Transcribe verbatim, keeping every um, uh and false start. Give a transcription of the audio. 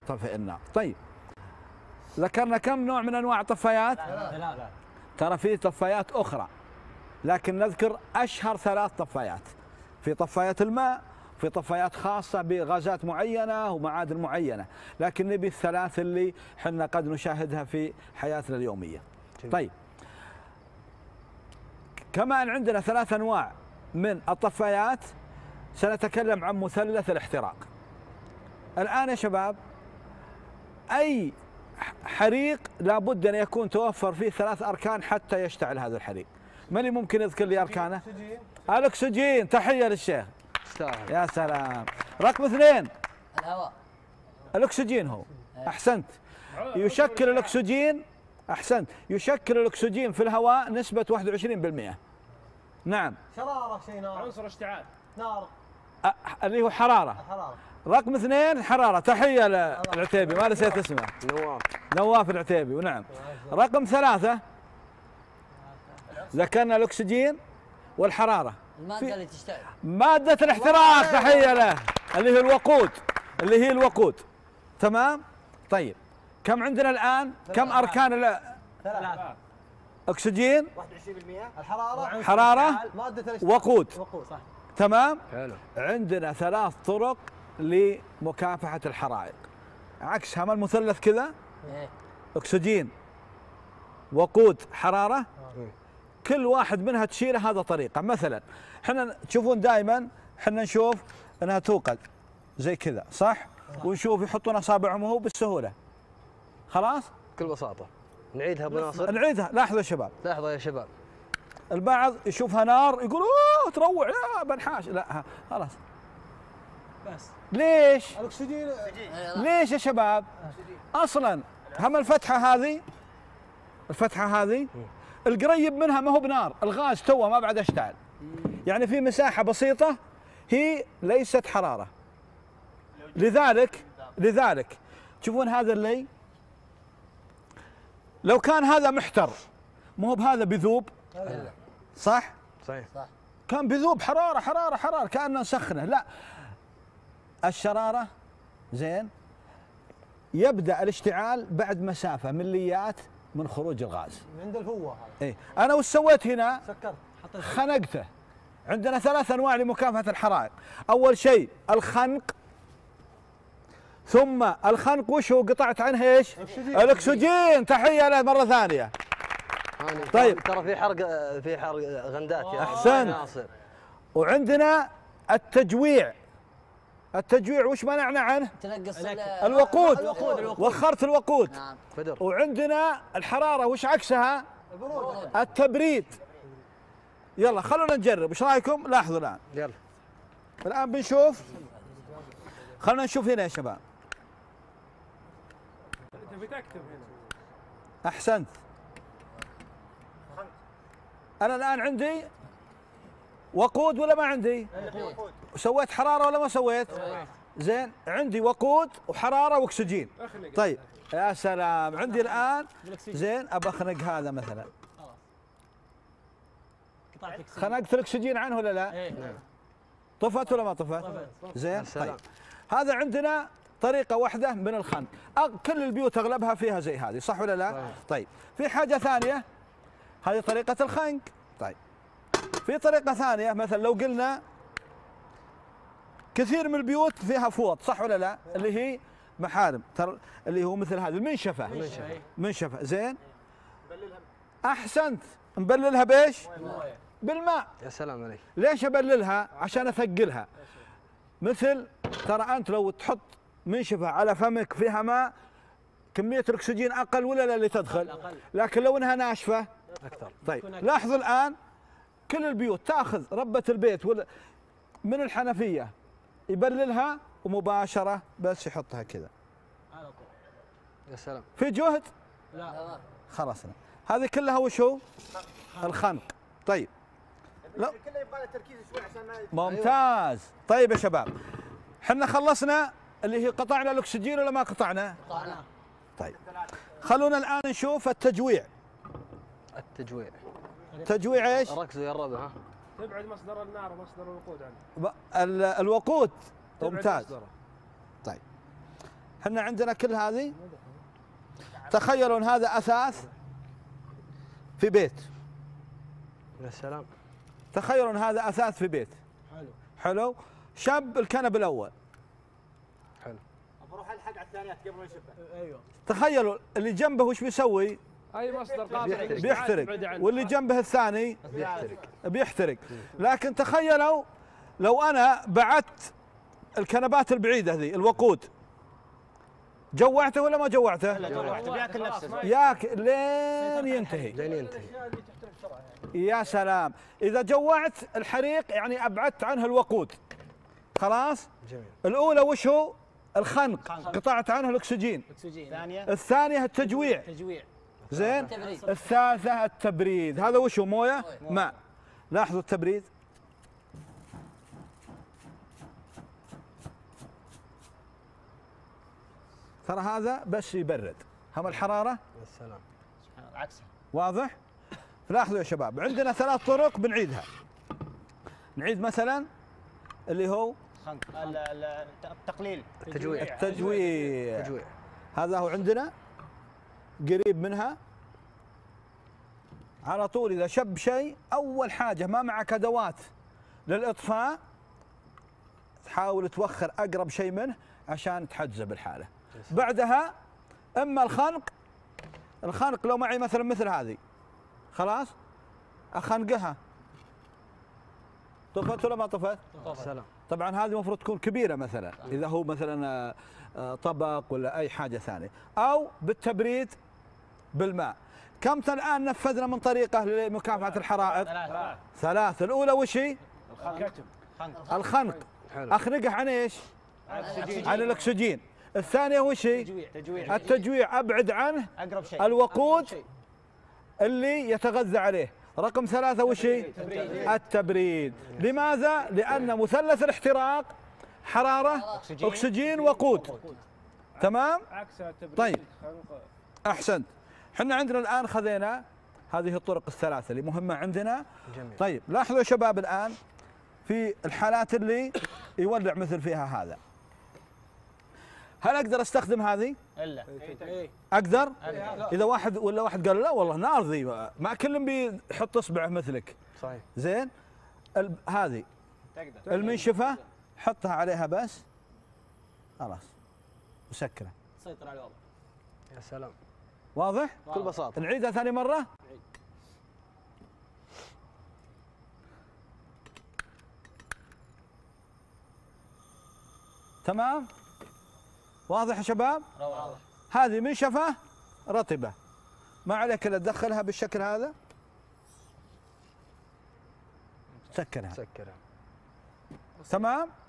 طفئ النار. طيب ذكرنا كم نوع من انواع الطفايات؟ لا لا لا ترى في طفايات اخرى، لكن نذكر اشهر ثلاث طفايات. في طفايات الماء، في طفايات خاصة بغازات معينة ومعادن معينة، لكن نبي الثلاث اللي حنا قد نشاهدها في حياتنا اليومية. طيب كما أن عندنا ثلاث أنواع من الطفايات، سنتكلم عن مثلث الاحتراق. الآن يا شباب أي حريق لابد أن يكون توفر فيه ثلاث أركان حتى يشتعل هذا الحريق. من اللي ممكن يذكر لي أركانه؟ الأكسجين. تحية للشيخ. يا سلام. رقم اثنين الهواء. الأكسجين هو. أحسنت. يشكل الأكسجين أحسنت يشكل الأكسجين في الهواء نسبة واحد وعشرين بالمئة. نعم. شرارة شيء نار. عنصر اشتعال. نار. أ... اللي هو حرارة. الحرارة. رقم اثنين حرارة. تحية للعتيبي، ما نسيت اسمه. نواف. نواف العتيبي. ونعم. رقم ثلاثة ذكرنا الأكسجين والحرارة. المادة اللي تشتعل. مادة الاحتراق. تحية له اللي هي الوقود، اللي هي الوقود. تمام؟ طيب كم عندنا الآن؟ كم أركان ال ثلاثة. أكسجين، واحد وعشرين بالمئة. الحرارة. حرارة، مادة الاشتعال. وقود. وقود صح. تمام؟ حلو. عندنا ثلاث طرق لمكافحة الحرائق. عكس هم المثلث كذا، إيه. أكسجين، وقود، حرارة. كل واحد منها تشيله هذا طريقة. مثلا احنا تشوفون دائما احنا نشوف انها توقد زي كذا صح؟ ونشوف يحطون اصابعهم وهو بالسهولة. خلاص؟ بكل بساطة. نعيدها ابو ناصر. نعيدها. لاحظوا يا شباب. لحظة يا شباب. البعض يشوفها نار يقول اوه تروع يا بنحاش. لا خلاص. بس ليش؟ الاكسجين. ليش يا شباب؟ اصلا هم الفتحة هذه، الفتحة هذه القريب منها ما هو بنار، الغاز توه ما بعد اشتعل. يعني في مساحة بسيطة هي ليست حرارة. لذلك لذلك تشوفون هذا اللي لو كان هذا محتر مو هو بهذا بذوب صح؟ صحيح. صح. كان بذوب حرارة حرارة حرارة كأنه نسخنه. لا، الشرارة زين يبدأ الاشتعال بعد مسافة مليات من خروج الغاز. عند الفوة هذا. ايه انا وش سويت هنا؟ سكرت. خنقته. عندنا ثلاث انواع لمكافحة الحرائق. اول شيء الخنق، ثم الخنق وش هو؟ قطعت عنه ايش؟ أكسجين. الاكسجين. تحية له مرة ثانية. هاني. طيب. ترى في حرق، في حرق غندات يا أحسنت. ناصر. وعندنا التجويع. التجويع وش منعنا عنه؟ تنقص ال- الوقود. الوقود. الوقود. وخرت الوقود. نعم. بدر. وعندنا الحرارة وش عكسها؟ البرود. التبريد. يلا خلونا نجرب، ايش رايكم؟ لاحظوا الان. يلا. الان بنشوف. خلونا نشوف هنا يا شباب. انت بتكتب هنا. احسنت. انا الان عندي وقود ولا ما عندي؟ وقود. سويت حرارة ولا ما سويت؟ زين عندي وقود وحرارة واكسجين. طيب يا سلام. عندي الان زين ابى اخنق هذا مثلا. خنقت الاكسجين عنه ولا لا؟ طفت ولا ما طفت؟ زين. طيب هذا عندنا طريقة واحدة من الخنق. كل البيوت اغلبها فيها زي هذه صح ولا لا؟ طيب في حاجة ثانية، هذه طريقة الخنق. طيب في طريقة ثانية مثلا لو قلنا كثير من البيوت فيها فوط صح ولا لا؟ اللي هي محارم ترى اللي هو مثل هذا المنشفة. منشفة. منشفة زين. احسنت. نبللها بايش؟ بالماء. يا سلام عليك. ليش ابللها؟ عشان اثقلها. مثل ترى انت لو تحط منشفة على فمك فيها ماء كمية الاكسجين اقل ولا لا اللي تدخل؟ لكن لو انها ناشفة اكثر. طيب لاحظوا الان كل البيوت تاخذ ربة البيت ولا من الحنفية يبللها ومباشرة بس يحطها كذا. يا سلام. في جهد؟ لا. خلصنا. هذه كلها وش هو؟ الخنق. طيب لا كله يبغى له تركيز شوي عشان ما. ممتاز. طيب يا شباب احنا خلصنا اللي هي قطعنا الاكسجين ولا ما قطعنا؟ قطعنا. طيب خلونا الان نشوف التجويع. التجويع. تجويع ايش؟ ركزوا يا الربع ها. تبعد مصدر النار ومصدر الوقود عنه. ب- ال- الوقود. تبعد ممتاز. مصدره. طيب احنا عندنا كل هذه. تخيلوا ان هذا اثاث في بيت. يا سلام. تخيلوا ان هذا اثاث في بيت. حلو. حلو. شب الكنب الاول. حلو. بروح الحق على الثانيات قبل ما يشبه. ايوه. تخيلوا اللي جنبه وش بيسوي؟ اي مصدر قابل بيحترق. بيحترق. واللي جنبه الثاني بيحترق. بيحترق. لكن تخيلوا لو انا بعدت الكنبات البعيده ذي الوقود، جوعته ولا ما جوعته؟ جوعته بياكل نفسه. ياك لين ينتهي. لين ينتهي. يا سلام. اذا جوعت الحريق يعني ابعدت عنه الوقود. خلاص؟ جميل. الاولى وش هو؟ الخنق، قطعت عنه الاكسجين. الثانية الثانيه التجويع. تجويع. زين؟ تبريد. الثالثه التبريد. هذا وش هو؟ مويه؟ ماء. لاحظوا التبريد. ترى هذا بس يبرد. هم الحراره يا سلام. عكسها. واضح؟ لاحظوا يا شباب، عندنا ثلاث طرق بنعيدها. نعيد مثلا اللي هو خنق ال- ال- التقليل. التجويع. التجويع. تجويع. هذا هو عندنا قريب منها. على طول اذا شب شيء اول حاجه ما معك ادوات للاطفاء تحاول توخر اقرب شيء منه عشان تحجزه بالحاله. بعدها اما الخنق، الخنق لو معي مثلا مثل هذه خلاص اخنقها. طفت ولا ما طفت؟ يا سلام. طبعا هذه المفروض تكون كبيره مثلا اذا هو مثلا آه، آه، طبق ولا اي حاجه ثانيه، او بالتبريد بالماء. كم الان نفذنا من طريقه لمكافحه الحرائق؟ ثلاثة. ثلاث. الاولى وش هي؟ الخنق. خنق. الخنق. حلو. اخنقه عن ايش؟ اكسجين. عن الاكسجين. الثانيه وش هي؟ تجويع. التجويع، ابعد عنه اقرب شيء. الوقود اللي يتغذى عليه. رقم ثلاثة وش هي؟ التبريد. لماذا؟ لأن مثلث الاحتراق حرارة، أكسجين. أكسجين، وقود. تمام؟ عكس التبريد. طيب. خنق. أحسنت. احنا عندنا الآن خذينا هذه الطرق الثلاثة اللي مهمة عندنا. جميل. طيب لاحظوا يا شباب الآن في الحالات اللي يولع مثل فيها هذا، هل أقدر أستخدم هذه؟ الا. أقدر؟ إذا واحد ولا واحد قال لا والله نار ذي، ما كلهم بيحط إصبعه مثلك. صحيح. زين؟ ال- هذه تقدر. المنشفة حطها عليها بس خلاص وسكره. سيطر على الوضع. يا سلام. واضح؟ بكل بساطة. نعيدها ثاني مرة. تمام؟ واضح يا شباب؟ واضح. هذه منشفة رطبة، ما عليك الا تدخلها بالشكل هذا سكرها. سكرها. تمام؟